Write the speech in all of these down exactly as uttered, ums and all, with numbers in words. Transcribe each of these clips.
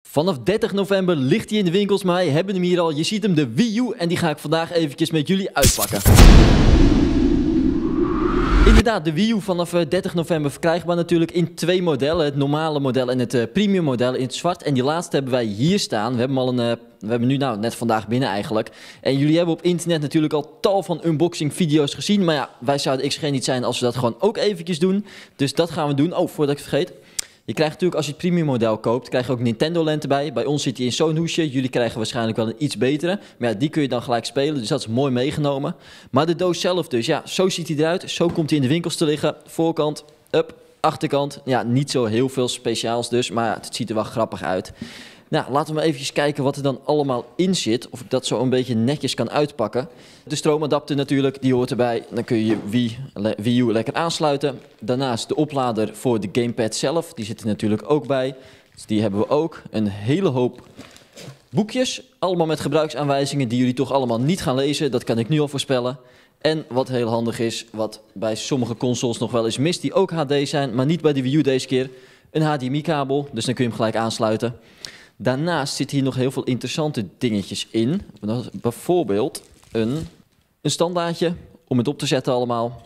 Vanaf dertig november ligt hij in de winkels, maar wij hebben hem hier al. Je ziet hem, de Wii U, en die ga ik vandaag eventjes met jullie uitpakken. Inderdaad, de Wii U vanaf dertig november verkrijgbaar natuurlijk in twee modellen. Het normale model en het uh, premium model in het zwart. En die laatste hebben wij hier staan. We hebben hem al een, uh, we hebben nu nou net vandaag binnen eigenlijk. En jullie hebben op internet natuurlijk al tal van unboxing video's gezien. Maar ja, wij zouden X G niet zijn als we dat gewoon ook eventjes doen. Dus dat gaan we doen. Oh, voordat ik het vergeet. Je krijgt natuurlijk, als je het premium model koopt, krijg je ook Nintendo Land erbij. Bij ons zit hij in zo'n hoesje. Jullie krijgen waarschijnlijk wel een iets betere. Maar ja, die kun je dan gelijk spelen. Dus dat is mooi meegenomen. Maar de doos zelf dus, ja, zo ziet hij eruit. Zo komt hij in de winkels te liggen. Voorkant, up, achterkant. Ja, niet zo heel veel speciaals dus. Maar ja, het ziet er wel grappig uit. Nou, laten we maar even kijken wat er dan allemaal in zit. Of ik dat zo een beetje netjes kan uitpakken. De stroomadapter natuurlijk, die hoort erbij. Dan kun je je Wii, Wii U lekker aansluiten. Daarnaast de oplader voor de gamepad zelf. Die zit er natuurlijk ook bij. Dus die hebben we ook. Een hele hoop boekjes. Allemaal met gebruiksaanwijzingen die jullie toch allemaal niet gaan lezen. Dat kan ik nu al voorspellen. En wat heel handig is, wat bij sommige consoles nog wel eens mist, die ook H D zijn, maar niet bij de Wii U deze keer. Een H D M I-kabel, dus dan kun je hem gelijk aansluiten. Daarnaast zitten hier nog heel veel interessante dingetjes in. Bijvoorbeeld een, een standaardje om het op te zetten allemaal.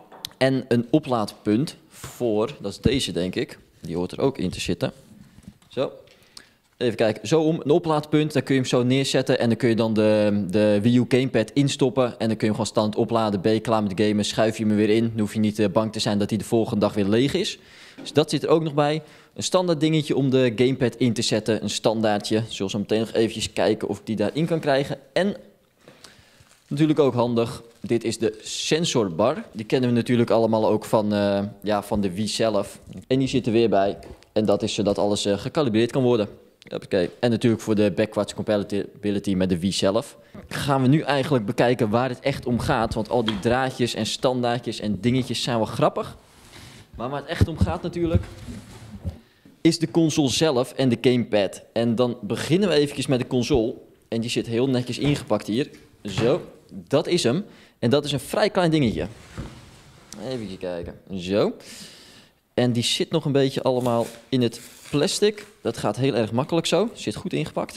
En een oplaadpunt voor, dat is deze denk ik. Die hoort er ook in te zitten. Zo. Even kijken, zo om, een oplaadpunt, daar kun je hem zo neerzetten. En dan kun je dan de, de Wii U gamepad instoppen. En dan kun je hem gewoon standaard opladen. Ben je klaar met gamen, schuif je hem weer in. Dan hoef je niet bang te zijn dat hij de volgende dag weer leeg is. Dus dat zit er ook nog bij. Een standaard dingetje om de gamepad in te zetten. Een standaardje. Zullen we meteen nog eventjes kijken of ik die daarin kan krijgen. En natuurlijk ook handig. Dit is de sensorbar. Die kennen we natuurlijk allemaal ook van, uh, ja, van de Wii zelf. En die zit er weer bij. En dat is zodat alles uh, gecalibreerd kan worden. Okay. En natuurlijk voor de backwards compatibility met de Wii zelf. Gaan we nu eigenlijk bekijken waar het echt om gaat. Want al die draadjes en standaardjes en dingetjes zijn wel grappig. Maar waar het echt om gaat natuurlijk, is de console zelf en de gamepad. En dan beginnen we eventjes met de console. En die zit heel netjes ingepakt hier. Zo, dat is hem. En dat is een vrij klein dingetje. Even kijken. Zo. En die zit nog een beetje allemaal in het plastic. Dat gaat heel erg makkelijk zo. Zit goed ingepakt.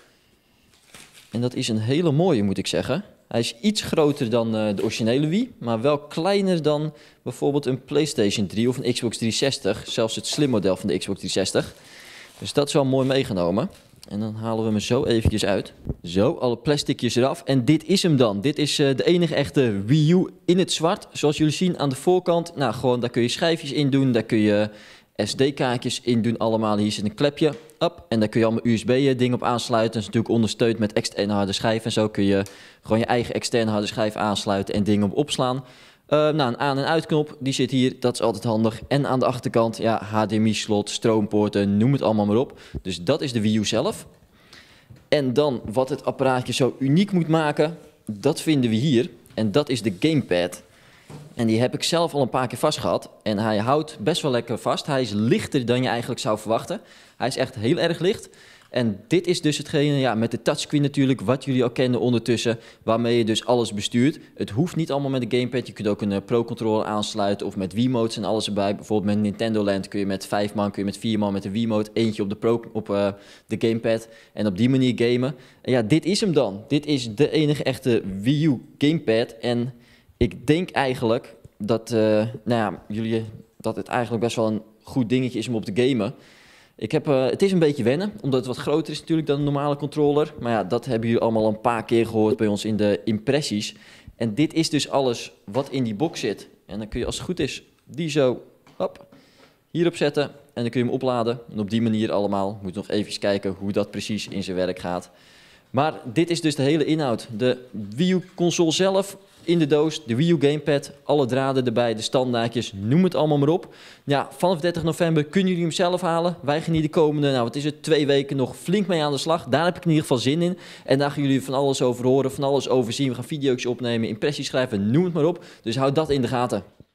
En dat is een hele mooie, moet ik zeggen. Hij is iets groter dan uh, de originele Wii, maar wel kleiner dan bijvoorbeeld een PlayStation drie of een Xbox driehonderdzestig. Zelfs het slim model van de Xbox driehonderdzestig. Dus dat is wel mooi meegenomen. En dan halen we hem zo eventjes uit. Zo, alle plasticjes eraf. En dit is hem dan. Dit is uh, de enige echte Wii U in het zwart. Zoals jullie zien aan de voorkant. Nou, gewoon, daar kun je schijfjes in doen. Daar kun je S D-kaartjes in doen allemaal. Hier zit een klepje. Up. En daar kun je allemaal U S B-dingen op aansluiten. Dat is natuurlijk ondersteund met externe harde schijf. En zo kun je gewoon je eigen externe harde schijf aansluiten en dingen op opslaan. Uh, nou, een aan- en uitknop, die zit hier. Dat is altijd handig. En aan de achterkant, ja, H D M I-slot, stroompoorten, noem het allemaal maar op. Dus dat is de Wii U zelf. En dan, wat het apparaatje zo uniek moet maken, dat vinden we hier. En dat is de gamepad. En die heb ik zelf al een paar keer vast gehad. En hij houdt best wel lekker vast. Hij is lichter dan je eigenlijk zou verwachten. Hij is echt heel erg licht. En dit is dus hetgene, ja, met de touchscreen natuurlijk, wat jullie al kennen ondertussen, waarmee je dus alles bestuurt. Het hoeft niet allemaal met de gamepad. Je kunt ook een uh, Pro-controller aansluiten of met Wiimotes en alles erbij. Bijvoorbeeld met Nintendo Land kun je met vijf man, kun je met vier man met een Wiimote, eentje op de, Pro, op, uh, de gamepad en op die manier gamen. En ja, dit is hem dan. Dit is de enige echte Wii U gamepad. En ik denk eigenlijk dat, uh, nou ja, jullie, dat het eigenlijk best wel een goed dingetje is om op te gamen. Ik heb, uh, het is een beetje wennen, omdat het wat groter is natuurlijk dan een normale controller. Maar ja, dat hebben jullie allemaal een paar keer gehoord bij ons in de impressies. En dit is dus alles wat in die box zit. En dan kun je als het goed is die zo hop, hierop zetten en dan kun je hem opladen. En op die manier allemaal. Moet nog even kijken hoe dat precies in zijn werk gaat. Maar dit is dus de hele inhoud. De Wii U console zelf in de doos, de Wii U gamepad, alle draden erbij, de standaardjes, noem het allemaal maar op. Ja, vanaf dertig november kunnen jullie hem zelf halen. Wij gaan hier de komende, nou wat is het, twee weken nog flink mee aan de slag. Daar heb ik in ieder geval zin in. En daar gaan jullie van alles over horen, van alles over zien. We gaan video's opnemen, impressies schrijven, noem het maar op. Dus houd dat in de gaten.